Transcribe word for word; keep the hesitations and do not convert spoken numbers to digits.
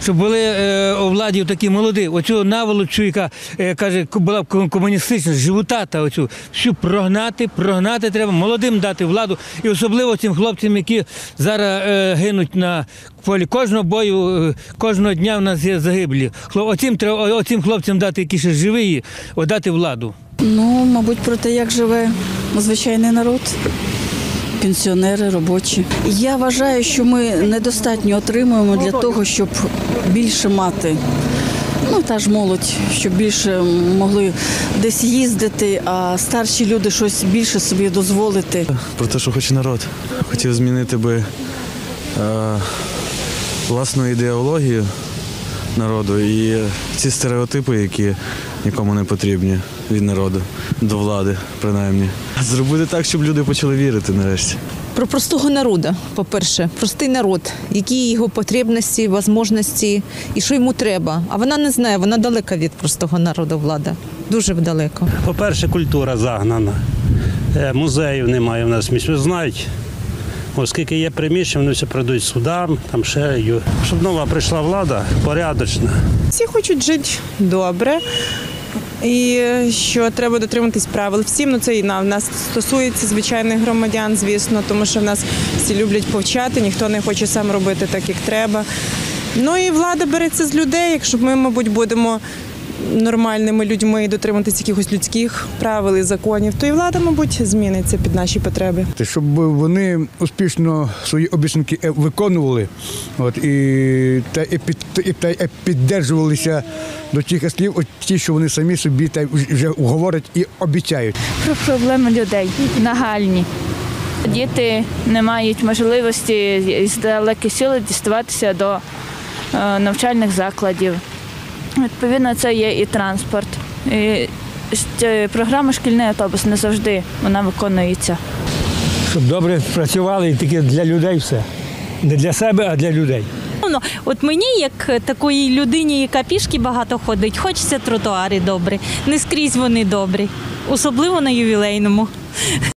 щоб були е, у владі такі молоді. Оцю наволочу, яка е, каже, була комуністична, живота, оцю всю прогнати, прогнати треба, молодим дати владу. І особливо цим хлопцям, які зараз е, гинуть на полі. Кожного бою, е, кожного дня в нас є загиблі. Оцим, треба, оцим хлопцям дати, які ще живі, дати владу. Ну, мабуть, про те, як живе звичайний народ. Пенсіонери, робочі. Я вважаю, що ми недостатньо отримуємо для того, щоб більше мати. Ну, та ж молодь, щоб більше могли десь їздити, а старші люди щось більше собі дозволити. Про те, що хоче народ. Хотів змінити би е, власну ідеологію народу і ці стереотипи, які нікому не потрібні від народу, до влади, принаймні. Зробити так, щоб люди почали вірити нарешті. Про простого народу, по-перше, простий народ, які його потребності, можливості і що йому треба. А вона не знає, вона далека від простого народу влада, дуже далеко. По-перше, культура загнана, музеїв немає в нас місць, ви знаєте. Оскільки є приміщення, вони все прийдуть судам, там ще, щоб нова прийшла влада, порядочна. Всі хочуть жити добре і що треба дотримуватись правил. Всім, ну це і на нас стосується звичайних громадян, звісно, тому що в нас всі люблять повчати, ніхто не хоче сам робити так, як треба. Ну і влада береться з людей, якщо ми, мабуть, будемо нормальними людьми і дотримуватись якихось людських правил і законів, то і влада, мабуть, зміниться під наші потреби. Щоб вони успішно свої обіцянки виконували, от, і, та, і, під, і, та, і піддержувалися до тих слів, от, ті, що вони самі собі та, вже говорять і обіцяють. Про проблеми людей нагальні. Діти не мають можливості з далеких сіл діставатися до е, навчальних закладів. Відповідно, це є і транспорт. І програма «Шкільний автобус» не завжди вона виконується. Щоб добре працювали і тільки для людей все. Не для себе, а для людей. От мені, як такої людині, яка пішки багато ходить, хочеться тротуари добрі. Не скрізь вони добрі, особливо на ювілейному.